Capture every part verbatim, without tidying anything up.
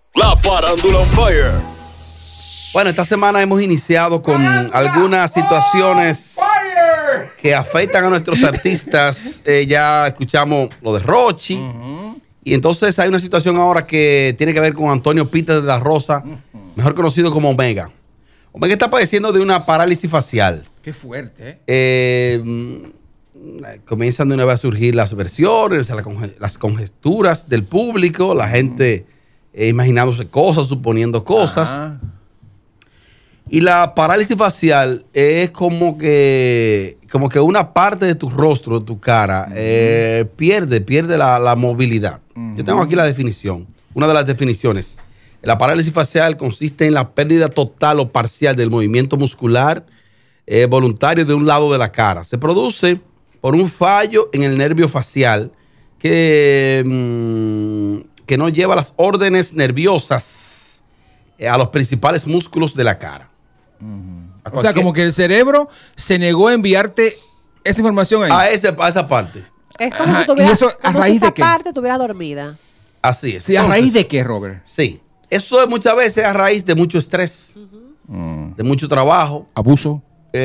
La Farándula on Fire. Bueno, esta semana hemos iniciado con algunas situaciones que afectan a nuestros artistas. Eh, ya escuchamos lo de Rochi. Uh-huh. Y entonces hay una situación ahora que tiene que ver con Antonio Peter de la Rosa, uh-huh. mejor conocido como Omega. Omega está padeciendo de una parálisis facial. Qué fuerte, ¿eh? eh comienzan de una vez a surgir las versiones, las conjeturas del público, la gente eh, imaginándose cosas, suponiendo cosas. Ajá. Y la parálisis facial es como que, como que una parte de tu rostro, de tu cara, uh-huh. eh, pierde, pierde la, la movilidad. Uh-huh. Yo tengo aquí la definición, una de las definiciones. La parálisis facial consiste en la pérdida total o parcial del movimiento muscular eh, voluntario de un lado de la cara. Se produce por un fallo en el nervio facial que, mmm, que no lleva las órdenes nerviosas eh, a los principales músculos de la cara. Uh-huh. O sea, como que el cerebro se negó a enviarte esa información ahí. A, ese, a esa parte. Es como Ajá. si, tuviera, ¿Y eso, a como raíz si esa de qué? parte estuviera dormida. Así es. Sí, ¿a raíz de qué, Robert? Sí. Eso es muchas veces a raíz de mucho estrés, uh-huh. mm. de mucho trabajo. Abuso.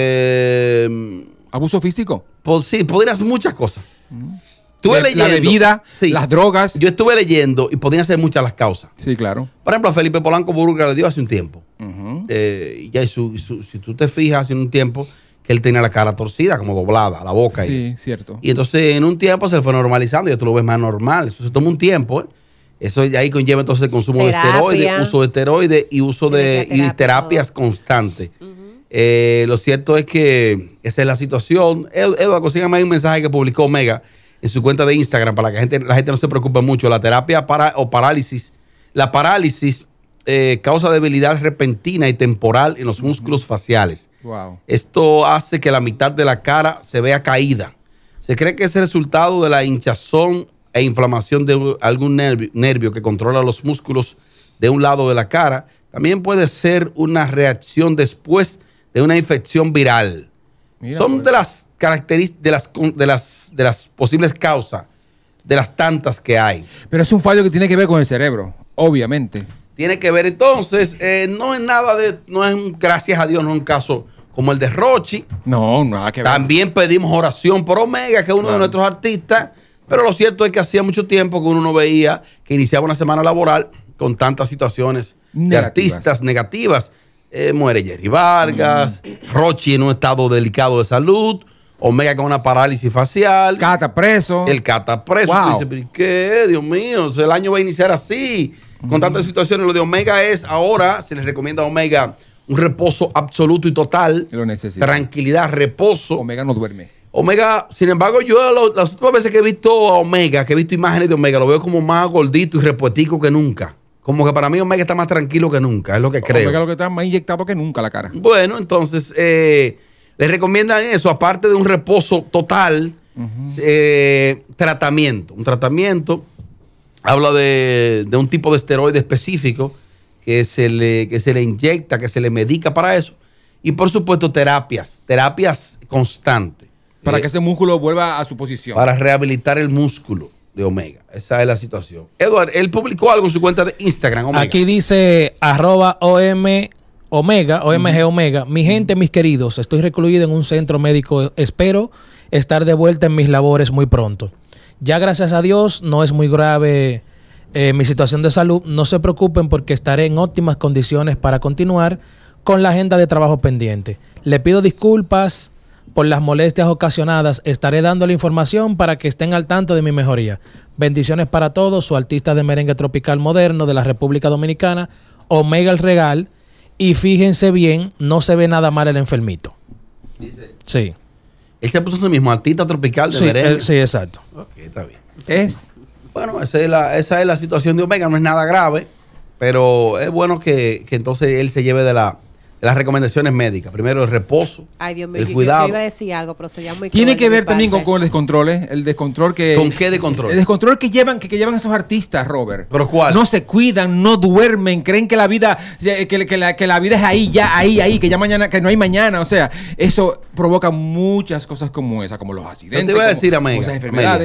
Eh, ¿Abuso físico? Pues sí, podrían ser muchas cosas. Mm. Estuve de, leyendo. La bebida, sí, las drogas. Yo estuve leyendo y podrían ser muchas las causas. Sí, claro. Por ejemplo, a Felipe Polanco Burga le dio hace un tiempo. Uh-huh. Eh, y ya su, su, si tú te fijas, hace un tiempo que él tenía la cara torcida, como doblada, la boca. Sí, y eso. cierto. Y entonces en un tiempo se le fue normalizando y ya tú lo ves más normal. Eso se toma un tiempo, ¿eh? Eso ya ahí conlleva entonces el consumo terapia. de esteroides, uso de esteroides y uso de terapia, y terapias todo. constantes. Uh-huh. Eh, lo cierto es que esa es la situación. Eduardo, consígame un mensaje que publicó Omega en su cuenta de Instagram para que la gente, la gente no se preocupe mucho. La terapia para, o parálisis, la parálisis eh, causa debilidad repentina y temporal en los uh-huh. músculos faciales. Wow. Esto hace que la mitad de la cara se vea caída. Se cree que es el resultado de la hinchazón e inflamación de algún nervio, nervio que controla los músculos de un lado de la cara. También puede ser una reacción después de una infección viral. Mira, Son pues. de las características, de las, de, las, de las posibles causas, de las tantas que hay. Pero es un fallo que tiene que ver con el cerebro, obviamente. Tiene que ver entonces, eh, no es nada de, no es un, gracias a Dios, no es un caso como el de Rochi. No, nada que ver. También pedimos oración por Omega, que es uno claro. de nuestros artistas. Pero lo cierto es que hacía mucho tiempo que uno no veía que iniciaba una semana laboral con tantas situaciones negativas. de artistas negativas. Eh, muere Jerry Vargas, mm. Rochi en un estado delicado de salud, Omega con una parálisis facial. Cata preso. El Cata preso. Wow. Dice, ¿pero qué? Dios mío, el año va a iniciar así. Mm. Con tantas situaciones. Lo de Omega es ahora, se les recomienda a Omega un reposo absoluto y total. Lo necesita. Tranquilidad, reposo. Omega no duerme. Omega, sin embargo, yo lo, las últimas veces que he visto a Omega, que he visto imágenes de Omega, lo veo como más gordito y repuestico que nunca. Como que para mí Omega está más tranquilo que nunca, es lo que creo. Omega lo que está más inyectado que nunca la cara. Bueno, entonces, eh, les recomiendan eso, aparte de un reposo total, uh-huh. eh, tratamiento. Un tratamiento, habla de, de un tipo de esteroide específico que se, le, que se le inyecta, que se le medica para eso. Y por supuesto, terapias, terapias constantes. Para que ese músculo vuelva a su posición. Para rehabilitar el músculo de Omega. Esa es la situación. Eduardo, él publicó algo en su cuenta de Instagram, Omega. Aquí dice arroba OM Omega, O M G Omega. Mi gente, mis queridos, estoy recluido en un centro médico. Espero estar de vuelta en mis labores muy pronto. Ya gracias a Dios no es muy grave eh, mi situación de salud. No se preocupen porque estaré en óptimas condiciones para continuar con la agenda de trabajo pendiente. Le pido disculpas por las molestias ocasionadas. Estaré dando la información para que estén al tanto de mi mejoría. Bendiciones para todos. Su artista de merengue tropical moderno de la República Dominicana, Omega el Regal. Y fíjense bien, no se ve nada mal el enfermito. Dice. Sí. Él se puso a sí mismo artista tropical de sí, merengue. Él, sí, exacto. Ok, está bien. Es. Bueno, esa es la, esa es la situación de Omega. No es nada grave, pero es bueno que, que entonces él se lleve de la... las recomendaciones médicas. Primero el reposo, Ay, Dios mío, el yo, cuidado. Yo iba a decir algo, pero sería muy Tiene que de ver también con, parte. con el descontrol, ¿eh? El descontrol que... ¿Con qué descontrol? El descontrol que llevan, que, que llevan esos artistas, Robert. ¿Pero cuál? No se cuidan, no duermen, creen que la vida, que, que, la, que la vida es ahí, ya, ahí, ahí, que ya mañana, que no hay mañana. O sea, eso provoca muchas cosas como esa, como los accidentes. Yo te iba a decir, como, Omega, como esas enfermedades. Omega,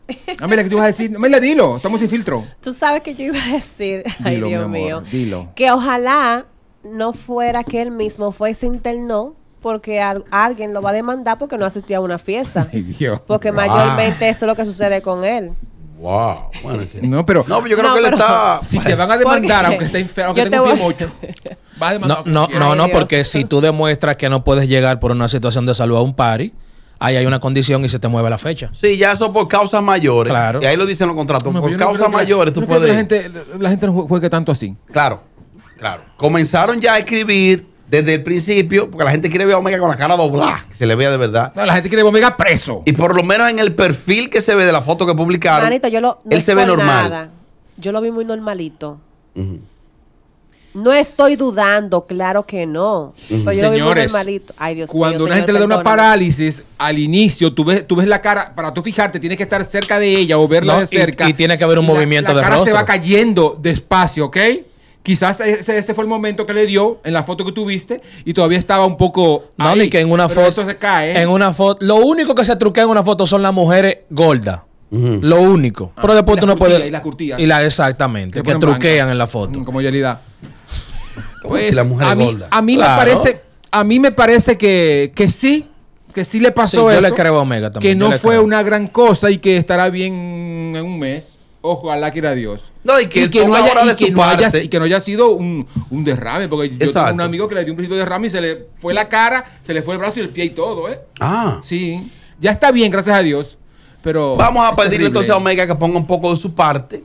Amelia, ¿qué tú vas a decir? Amelia, dilo, estamos sin filtro. Tú sabes que yo iba a decir, ay Dilo, Dios mi amor, mío, dilo. que ojalá no fuera que él mismo fue se internó porque al- alguien lo va a demandar porque no asistía a una fiesta. Ay, Dios. Porque mayormente eso es lo que sucede con él. Wow. Bueno, es que- No, pero No, pero yo creo No, que él pero- está. si te van a demandar, Porque aunque esté enfermo, aunque yo tenga un te pie voy- mocho, vas a No, demandar. no, no, Ay, no, Dios. porque si tú demuestras que no puedes llegar por una situación de salud a un party, ahí hay una condición y se te mueve la fecha. Sí, ya eso por causas mayores. Claro. Y ahí lo dicen los contratos. No, por pero yo no causas creo que- mayores tú yo no creo que puedes. La gente, la gente no jue- juegue tanto así. Claro, claro. Comenzaron ya a escribir desde el principio, porque la gente quiere ver a Omega con la cara doblada, que se le vea de verdad. No, la gente quiere Omega preso. Y por lo menos en el perfil que se ve de la foto que publicaron, Manito, yo lo, no él es se ve por normal. nada. Yo lo vi muy normalito. Ujú. No estoy dudando, claro que no. Pero yo lo vi muy Señores, normalito. Ay, Dios mío, cuando una señor, gente le da una perdóname. parálisis, al inicio tú ves, tú ves la cara, para tú fijarte, tienes que estar cerca de ella o verla No, de y- cerca. y tiene que haber un Y la- movimiento la de cara se rostro. va cayendo despacio, ¿ok? Quizás ese, ese fue el momento que le dio en la foto que tú viste y todavía estaba un poco. No, ahí, ni que en una pero foto. Eso se cae. ¿eh? En una foto. Lo único que se truquea en una foto son las mujeres gordas. Ujú. Lo único. Ah, Pero después y tú las no puedes. curtidas, y las curtidas. Y la, exactamente. Se Que ponen truquean blancas. en la foto. Mm, Como Yelida. ¿Cómo si la mujer a es mí, gorda? a mí Claro. me parece, a mí me parece que, que sí, que sí le pasó Sí, yo eso. le creo a Omega también, Que yo no le fue creo. una gran cosa y que estará bien en un mes. Ojalá quiera Dios. No, y que él no ponga haya, ahora de y que su no haya- parte. y que no haya sido un, un derrame, porque yo Exacto. tengo un amigo que le dio un principio de derrame y se le fue la cara, se le fue el brazo y el pie y todo, ¿eh? Ah. Sí, ya está bien, gracias a Dios. Pero Vamos a es pedirle terrible. entonces a Omega que ponga un poco de su parte,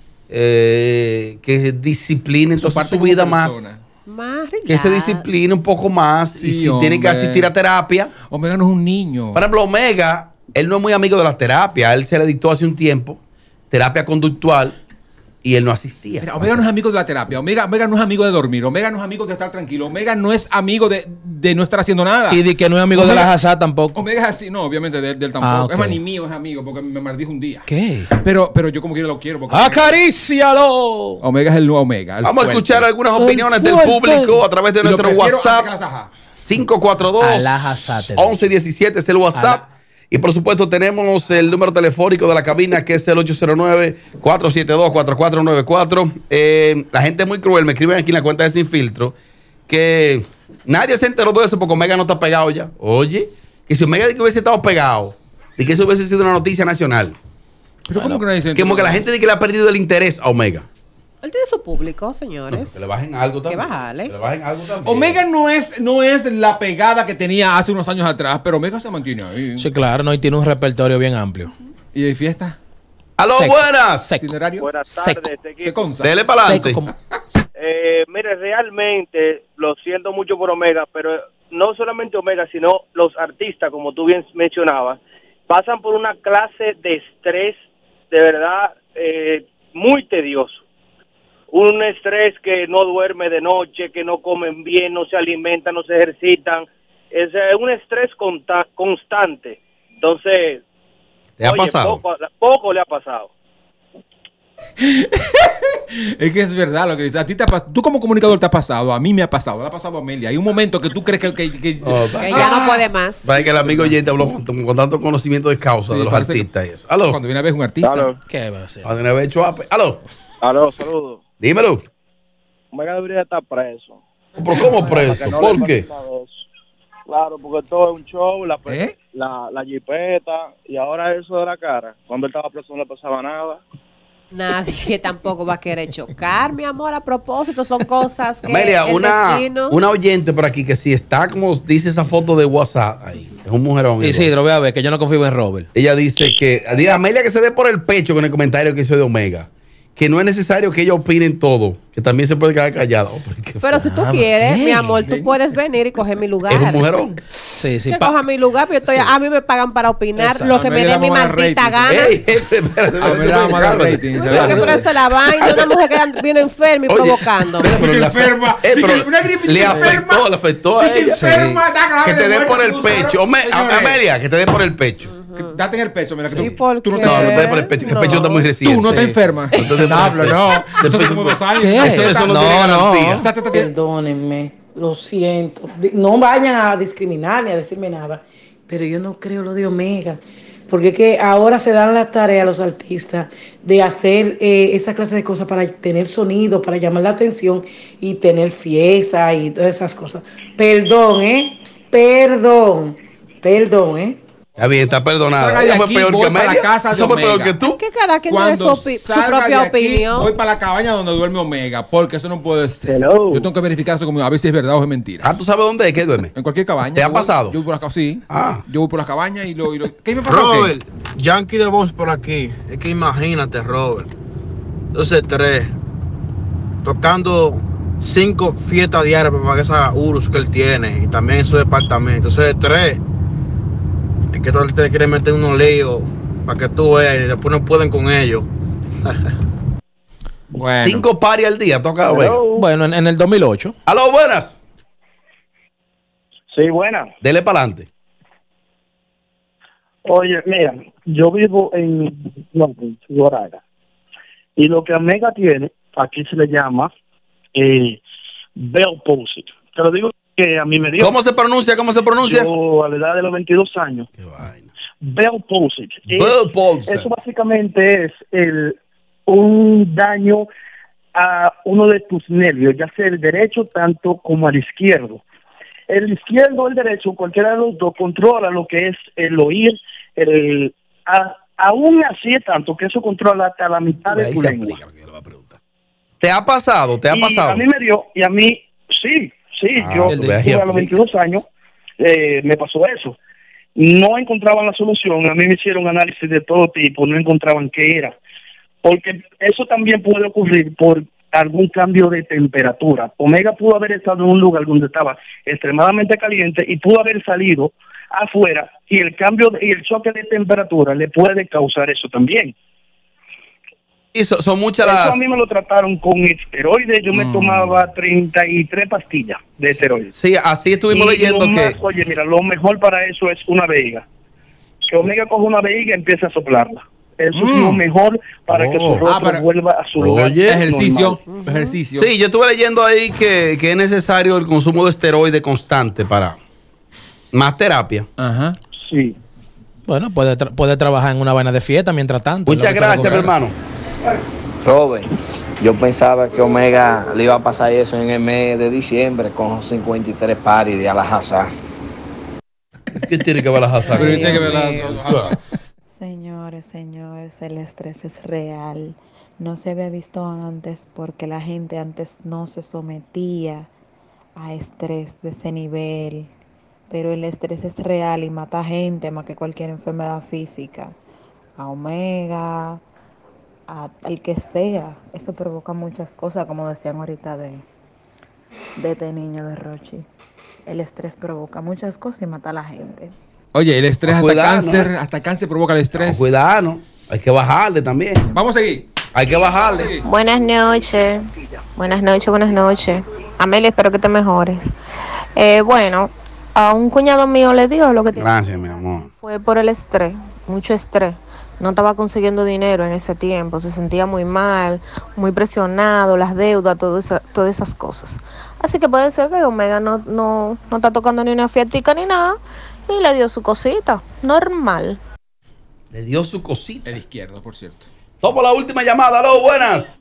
eh, que discipline entonces parte su, como vida más, persona. Más que se relax. discipline un poco más y Sí, si tiene que hombre. asistir a terapia. Omega no es un niño. Por ejemplo, Omega, él no es muy amigo de la terapia, él se le dictó hace un tiempo terapia conductual y él no asistía. Mira, Omega no es amigo de la terapia, Omega, Omega no es amigo de dormir, Omega no es amigo de estar tranquilo, Omega no es amigo de, de no estar haciendo nada. Y de que no es amigo de Omega- la Hazard tampoco. Omega es así, no, obviamente de, de él tampoco. Ah, ok. Es más, ni mío es amigo porque me maldijo un día. ¿Qué? Pero, pero yo como quiera lo quiero. Porque ¡Acarícialo! Omega es el nuevo Omega. el Vamos a fuerte. escuchar algunas El opiniones del fuerte. público a través de Y lo nuestro prefiero WhatsApp. antes que la Saja. cinco cuatro dos, Alaja Saturday. once diecisiete es el WhatsApp. Y por supuesto tenemos el número telefónico de la cabina que es el ocho cero nueve, cuatro siete dos, cuatro cuatro nueve cuatro. Eh, la gente es muy cruel, me escriben aquí en la cuenta de Sin Filtro que nadie se enteró de eso porque Omega no está pegado ya. Oye, que si Omega de que hubiese estado pegado y que eso hubiese sido una noticia nacional. Pero ¿cómo que no dicen? Como que la gente dice que le ha perdido el interés a Omega. Él tiene su público, No, señores. que le bajen algo también. bajarle. Que le bajen algo también. Omega no es, no es la pegada que tenía hace unos años atrás, pero Omega se mantiene ahí. Sí, claro, no, y tiene un repertorio bien amplio. ¿Y de fiesta? ¡Aló, Seco, buenas! seco. ¿Itinerario? Buenas Seco. tardes, este Se equipo. consta. Dele para Seco adelante. como- Eh, mire, realmente lo siento mucho por Omega, pero no solamente Omega, sino los artistas, como tú bien mencionabas, pasan por una clase de estrés de verdad eh, muy tedioso. Un estrés que no duerme de noche, que no comen bien, no se alimentan, no se ejercitan. Es eh, un estrés conta- constante. Entonces, ¿Te ha oye, pasado? Poco, poco le ha pasado. Es que es verdad lo que dices. A ti te ha pas- tú como comunicador te ha pasado, a mí me ha pasado, le ha pasado a Amelia. Hay un momento que tú crees que... que, que- Oh, Que ya no puede más. Parece que el amigo oyente habló con, con tanto conocimiento de causa Sí, de los parece artistas y eso. Aló. Cuando viene a ver un artista. Aló, ¿Qué va a hacer? Cuando viene a ver Chuape. Aló. aló, saludos. Dímelo. Omega debería estar preso. ¿Pero cómo preso? Para que no ¿Por le qué? pase nada de eso. Claro, porque todo es un show, la, pe- ¿Eh? la, la jipeta, y ahora eso de la cara. Cuando él estaba preso no le pasaba nada. Nadie tampoco va a querer chocar, mi amor. A propósito, son cosas que Amelia, el una, destino- una oyente por aquí que si está como dice esa foto de WhatsApp ahí, es un mujerón. igual. Isidro, ve a ver, que yo no confío en Robert. Ella dice que, dice Amelia que se dé por el pecho con el comentario que hizo de Omega. Que no es necesario que ella opinen todo, que también se puede quedar callada. Oh, pero qué Pero si tú Ah, quieres, ¿qué? mi amor, tú puedes venir y coger mi lugar. es un mujerón. Sí, sí. que pa- coja mi lugar, pero yo estoy, a mí me pagan para opinar Exacto. lo que me Amelia dé mi vamos a dar maldita rating. gana. Ey, ey, espérate, espérate, A ver, espérate, vamos a dar cálmate. rating. No, que por eso la vaina, una mujer que anda- viene enferma y Oye, provocando. pero- pero la- Enferma. eh, pero Dije, una gripita le enferma. afectó, le afectó a Dije, ella. enferma, está grave Que te de dé muerte, por el tú, pecho. Ome- señores. Amelia, que te dé por el pecho. Que- Date en el pecho, mira que tú, ¿Y por tú no qué? te No, no te dé por el pecho, que el No. pecho está muy reciente. Tú no te Sí. enfermas. No te dé por el Pablo, pecho. no. Después Eso tú- como dos años. ¿Qué? Eso, eso no, No, tiene no. garantía. O sea, te- te- te- Perdónenme, lo siento. Di- No vayan a discriminar ni a decirme nada, pero yo no creo lo de Omega, porque es que ahora se dan las tareas a los artistas de hacer eh, esa clase de cosas para tener sonido, para llamar la atención y tener fiesta y todas esas cosas. Perdón, ¿eh? Perdón, perdón, ¿eh? Está bien, está perdonado. Salga de Ella fue aquí, peor voy que para la Amelia. casa de Eso fue peor Omega. que tú. Que cada quien tiene su, Cuando opi- su salga propia de aquí, opinión. voy para la cabaña donde duerme Omega, porque eso no puede ser. Hello. Yo tengo que verificar eso conmigo, a ver si es verdad o es mentira. Ah, ¿tú sabes dónde es que duerme? En cualquier cabaña. ¿Te ha yo voy- pasado? Yo voy por las cabañas, sí. Ah. Yo voy por las cabañas y lo... Y lo ¿Qué me pasó? Robert, Yankee de Voz por aquí. Es que imagínate, Robert. Entonces, tres. Tocando cinco fiestas diarias para pagar esa U R S S que él tiene. Y también en su departamento. Entonces, tres. Es que todos te quieren meter unos líos para que tú veas y después no pueden con ellos. Bueno. Cinco paris al día, toca Omega. Bueno, en, en el dos mil ocho. Aló, buenas. Sí, buena. Dele para adelante. Oye, mira, yo vivo en Londres, Guaraga. Y lo que Omega tiene, aquí se le llama eh, Bell Palsy. Te lo digo que a mí me dio. ¿Cómo se pronuncia? ¿Cómo se pronuncia? Yo, a la edad de los veintidós años. Qué vaina. Bell Palsy. Bell Palsy. Eso básicamente es el un daño a uno de tus nervios, ya sea el derecho tanto como al izquierdo. El izquierdo o el derecho, cualquiera de los dos, controla lo que es el oír, el, a, aún así es tanto que eso controla hasta la mitad de Ahí tu se lengua. aplica lo que yo le voy a preguntar. ¿Te ha pasado? ¿Te ha Y pasado? a mí me dio, y a mí, sí, sí, Ah, yo tú ves, ahí tuve a los aplica. veintidós años, eh, me pasó eso. No encontraban la solución, a mí me hicieron análisis de todo tipo, no encontraban qué era. Porque eso también puede ocurrir por algún cambio de temperatura. Omega pudo haber estado en un lugar donde estaba extremadamente caliente y pudo haber salido afuera y el cambio de, y el choque de temperatura le puede causar eso también. Y so- son muchas Eso las... a mí me lo trataron con esteroides, yo me Mm. tomaba treinta y tres pastillas de esteroides. Sí, así estuvimos Y leyendo lo que... más- oye, mira, lo mejor para eso es una vejiga. Que Omega coge una vejiga y empieza a soplarla. Eso es Mm. lo mejor para que Oh. su rostro Ah, para- vuelva a su lugar. Oye. Ejercicio, normal. ejercicio. Sí, yo estuve leyendo ahí que, que es necesario el consumo de esteroide constante para más terapia. Ajá. Sí. Bueno, puede, tra- puede trabajar en una vaina de fiesta mientras tanto. Muchas es lo que se gracias, mi recupera. hermano. Robert, yo pensaba que Omega le iba a pasar eso en el mes de diciembre con cincuenta y tres paris de Alhazá. ¿Qué tiene que ver la Hazard? Pero tiene que ver la- Señores, señores, el estrés es real. No se había visto antes porque la gente antes no se sometía a estrés de ese nivel. Pero el estrés es real y mata gente más que cualquier enfermedad física. A Omega, a, al que sea. Eso provoca muchas cosas, como decían ahorita de, de este niño de Rochi. El estrés provoca muchas cosas y mata a la gente. Oye, el estrés, A hasta cuidar, cáncer, ¿no? hasta cáncer provoca el estrés. Cuidado, hay que bajarle también. Vamos a seguir. Hay que bajarle. Buenas noches. Buenas noches, buenas noches. Amelia, espero que te mejores. Eh, bueno, a un cuñado mío le dio lo que tiene. Gracias, mi amor. Fue por el estrés, mucho estrés. No estaba consiguiendo dinero en ese tiempo, se sentía muy mal, muy presionado, las deudas, todo esa- todas esas cosas. Así que puede ser que Omega no, no, no está tocando ni una fiestica ni nada y le dio su cosita, normal. Le dio su cosita. El izquierdo, por cierto. Tomo la última llamada. Aló, buenas.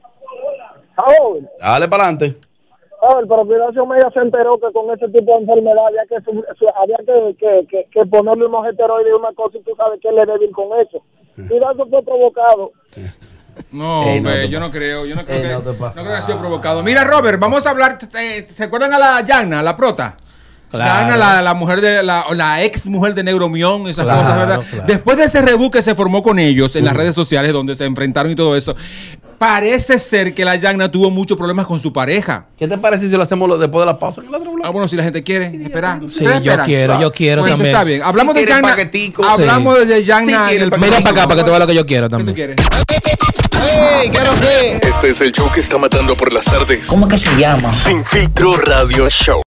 Dale para adelante. A ver, pero cuidado si Omega se enteró que con ese tipo de enfermedad había que, su- su- había que, que, que, que ponerle unos esteroides y una cosa y tú sabes que él es débil con eso. Cuidado, eso fue provocado. No, Ey, no hombre, te yo pasa. no creo, yo no creo Ey, que, no no te pasa. creo que haya sido provocado. Mira, Robert, vamos a hablar, eh, ¿se acuerdan a la Yana, la prota? Claro. Yana, la, la mujer de la, o la ex mujer de Neuromión, esas Claro, cosas, ¿verdad? claro. Después de ese rebú que se formó con ellos en las redes sociales donde se enfrentaron y todo eso, parece ser que la Yana tuvo muchos problemas con su pareja. ¿Qué te parece si lo hacemos lo- después de la pausa en el otro bloque? Ah, bueno, si la gente quiere, espera. Sí, ¿Ustedes yo esperan? quiero, yo quiero Bueno, también. está bien. Hablamos Si de quieren Yana. paquetico. Hablamos Sí. de Yana Si en quieren el paquetico. Mira para acá para que tú veas lo que yo quiero ¿Qué tú también. quieres? Este es el show que está matando por las tardes. ¿Cómo que se llama? Sin Filtro Radio Show.